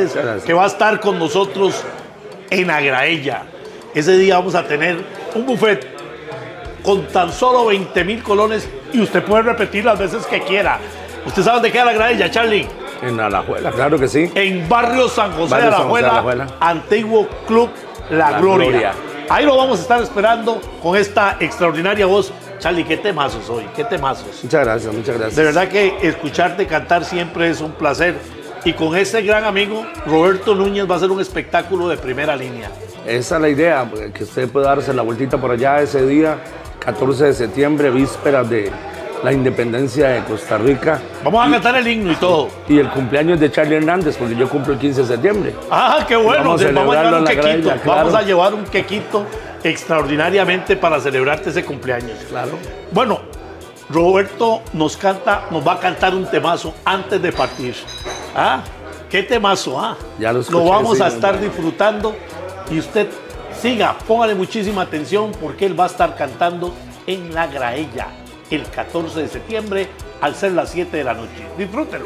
que va a estar con nosotros en Agraella. Ese día vamos a tener un buffet con tan solo 20.000 colones y usted puede repetir las veces que quiera. ¿Usted sabe dónde queda la Agraella, Charlie? En Alajuela, claro que sí. En Barrio San José de Alajuela, antiguo Club La Gloria. Ahí lo vamos a estar esperando con esta extraordinaria voz. Charlie, qué temazos hoy, qué temazos. Muchas gracias, muchas gracias. De verdad que escucharte cantar siempre es un placer. Y con este gran amigo, Roberto Núñez, va a ser un espectáculo de primera línea. Esa es la idea, que usted pueda darse la vueltita por allá ese día, 14 de septiembre, vísperas de la independencia de Costa Rica. Vamos a cantar el himno y todo. Y el cumpleaños de Charlie Hernández, porque yo cumplo el 15 de septiembre. ¡Ah, qué bueno! Vamos a llevar un quequito. Graella, claro. Vamos a llevar un quequito extraordinariamente para celebrarte ese cumpleaños. Claro. Bueno, Roberto nos va a cantar un temazo antes de partir. ¿Ah? ¿Qué temazo? ¿Ah? Ya lo escuché, vamos a sí, estar disfrutando y usted siga, póngale muchísima atención porque él va a estar cantando en La Graella el 14 de septiembre al ser las 7 de la noche. Disfrútelo.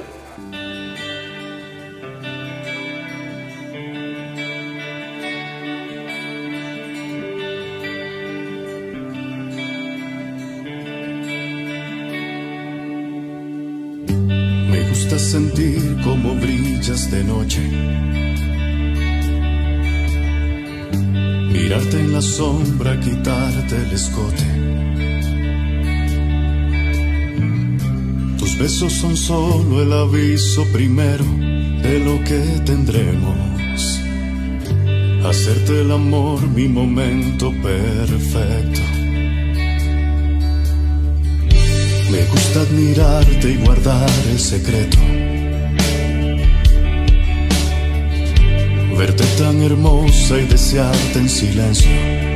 Me gusta sentir cómo brillas de noche, mirarte en la sombra, quitarte el escote. Tus besos son solo el aviso primero de lo que tendremos. Hacerte el amor mi momento perfecto. Me gusta admirarte y guardar el secreto. Verte tan hermosa y desearte en silencio.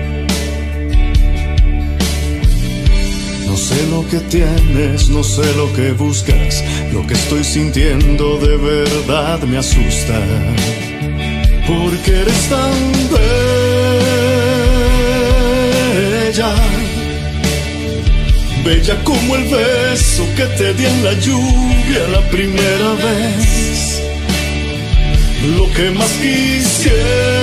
No sé lo que tienes, no sé lo que buscas. Lo que estoy sintiendo de verdad me asusta. Porque eres tan bella, bella como el beso que te di en la lluvia la primera vez. Lo que más quisiera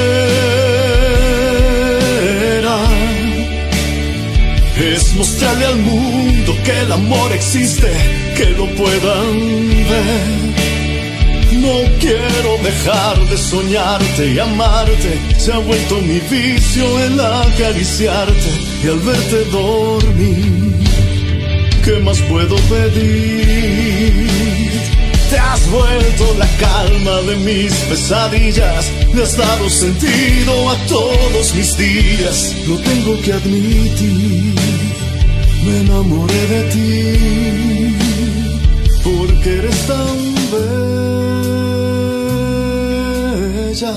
es mostrarle al mundo que el amor existe, que lo puedan ver. No quiero dejar de soñarte y amarte. Se ha vuelto mi vicio el acariciarte y al verte dormir. ¿Qué más puedo pedir? Te has vuelto la calma de mis pesadillas. Le has dado sentido a todos mis días. Lo tengo que admitir, me enamoré de ti. Porque eres tan bella,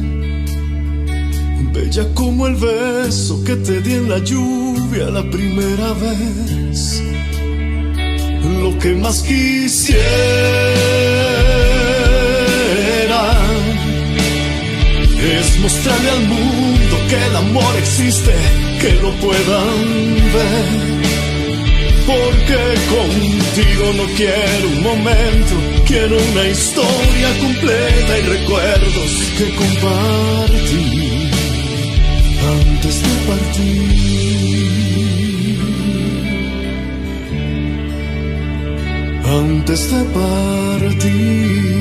bella como el beso que te di en la lluvia la primera vez. Lo que más quisiera es mostrarle al mundo que el amor existe, que lo puedan ver. Porque contigo no quiero un momento, quiero una historia completa y recuerdos que compartir antes de partir. Antes de partir.